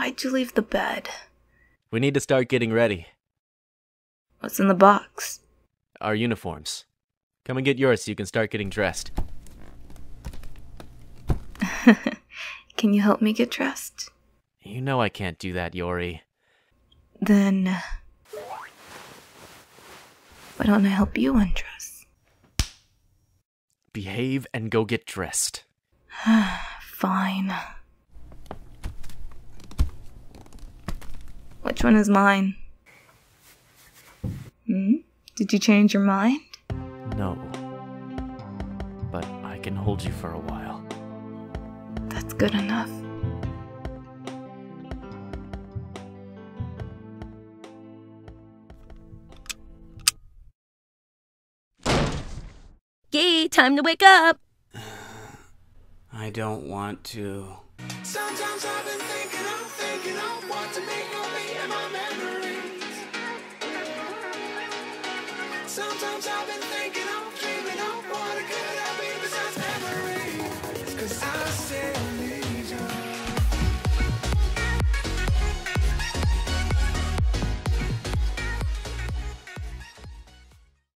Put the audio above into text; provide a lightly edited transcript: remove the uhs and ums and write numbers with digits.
Why'd you leave the bed? We need to start getting ready. What's in the box? Our uniforms. Come and get yours so you can start getting dressed. Can you help me get dressed? You know I can't do that, Yori. Then... why don't I help you undress? Behave and go get dressed. Fine. Which one is mine? Did you change your mind? No. But I can hold you for a while. That's good enough. Yay, time to wake up! I don't want to. Sometimes I've been thinking of what to make of me and my memories. Sometimes I've been thinking of, dreaming of what it could have been.